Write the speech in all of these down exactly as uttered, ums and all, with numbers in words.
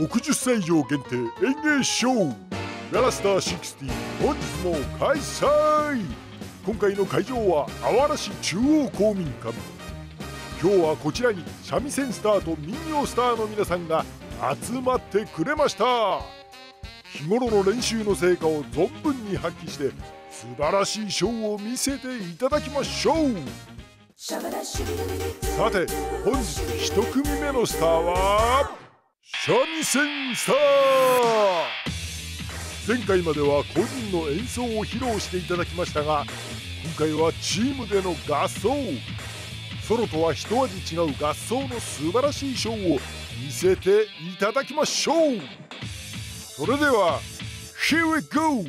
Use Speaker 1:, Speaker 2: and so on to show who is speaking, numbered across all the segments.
Speaker 1: ろくじゅっさい以上限定演芸ショーガラスターろくじゅう本日も開催。今回の会場はあわら市中央公民館。今日はこちらに三味線スターと民謡スターの皆さんが集まってくれました。日頃の練習の成果を存分に発揮して素晴らしいショーを見せていただきましょう。さて本日一組目のスターは三味線スター。前回までは個人の演奏を披露していただきましたが、今回はチームでの合奏。ソロとは一味違う合奏の素晴らしいショーを見せていただきましょう。それでは Here we go!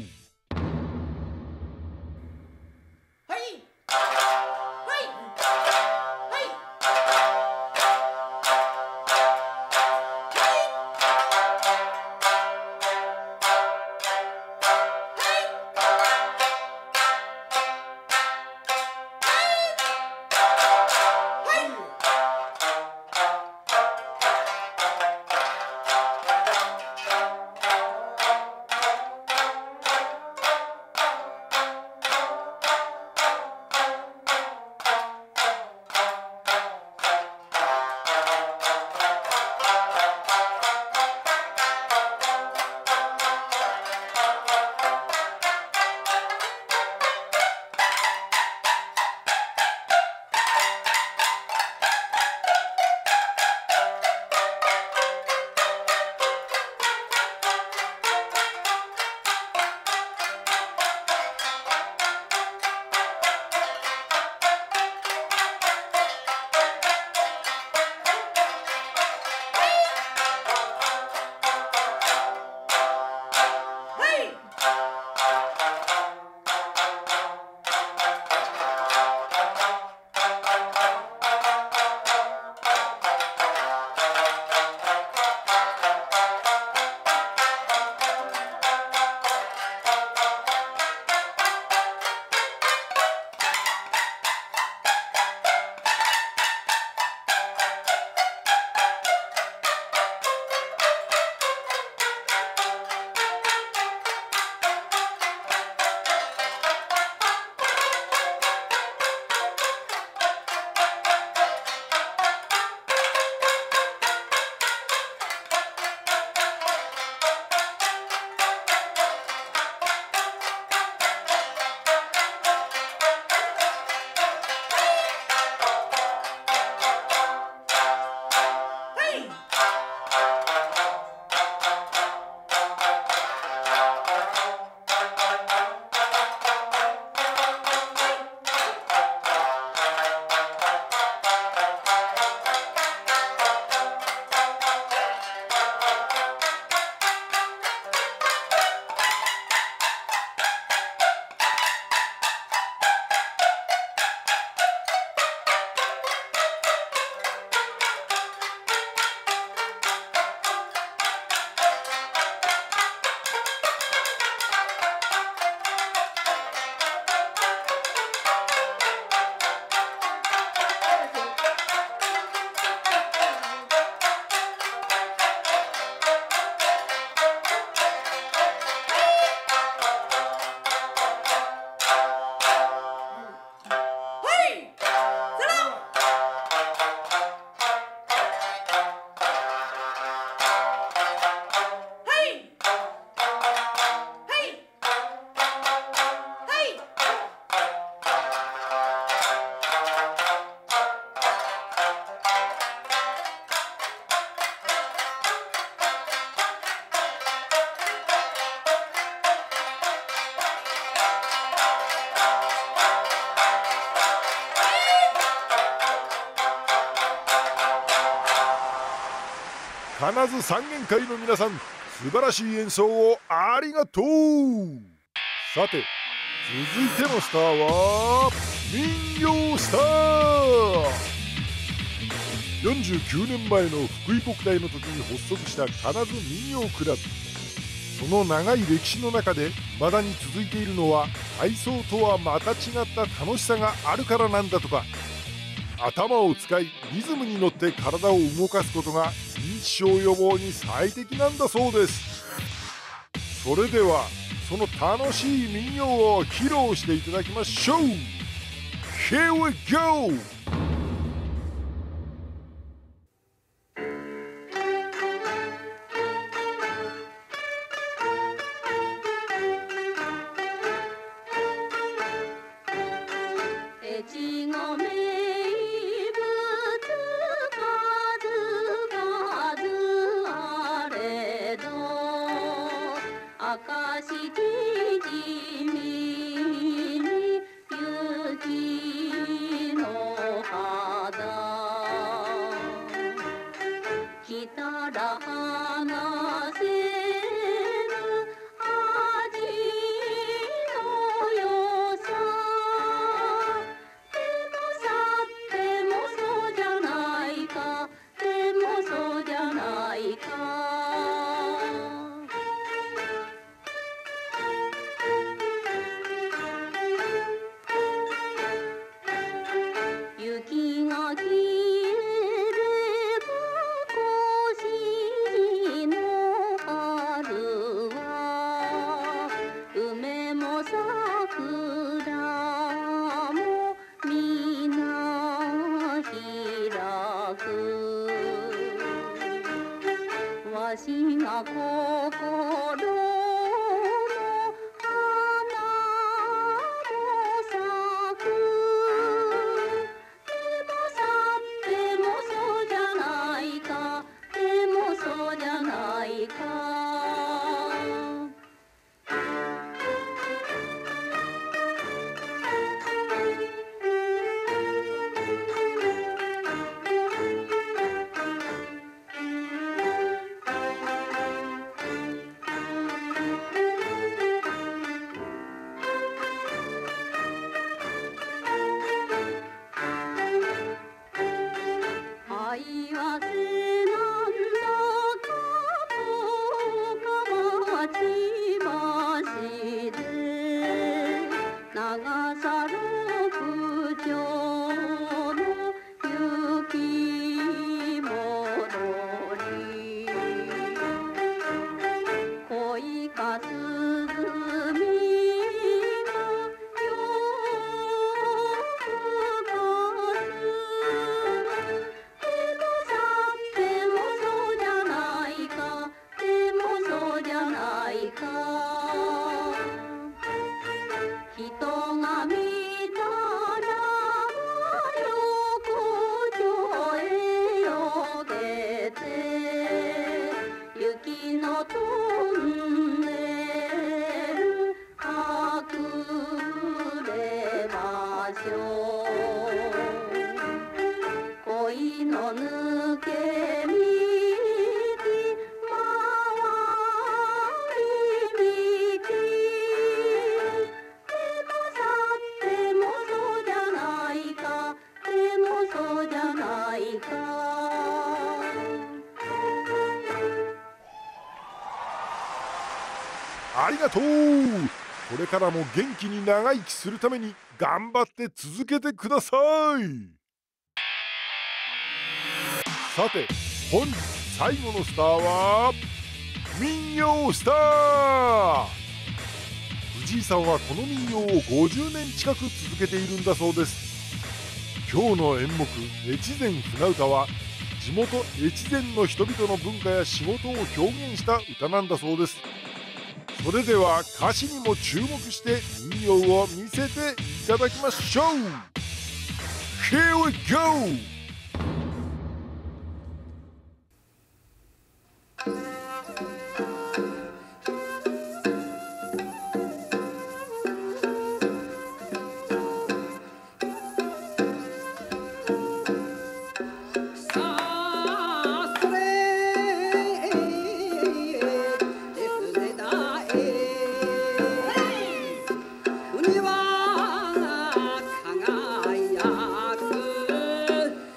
Speaker 1: 金津三弦会の皆さん、素晴らしい演奏をありがとう。さて続いてのスターは民謡スター。よんじゅうきゅうねんまえの福井国体の時に発足した金津民謡クラブ。その長い歴史の中で未だに続いているのは、体操とはまた違った楽しさがあるからなんだとか。頭を使いリズムに乗って体を動かすことが認症予防に最適なんだそうです。それではその楽しい民謡を披露していただきましょう。 Here we go!ありがとう。これからも元気に長生きするために頑張って続けてください。さて本日最後のスターは民謡スター。藤井さんはこの民謡をごじゅうねん近く続けているんだそうです。今日の演目越前船歌は地元越前の人々の文化や仕事を表現した歌なんだそうです。それでは歌詞にも注目して民謡を見せていただきましょう。 Here we go!
Speaker 2: 輝く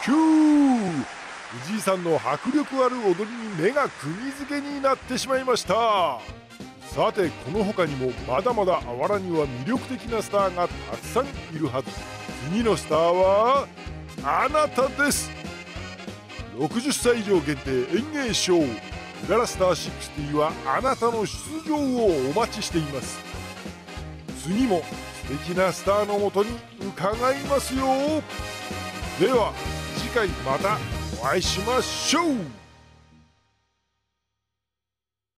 Speaker 1: キュー。藤井さんの迫力ある踊りに目が釘付けになってしまいました。さてこの他にもまだまだあわらには魅力的なスターがたくさんいるはず。次のスターはあなたです。ろくじゅっさい以上限定演芸ショーうららスターろくじゅうはあなたの出場をお待ちしています。次も素敵なスターのもとに伺いますよ。では次回またお会いしましょう。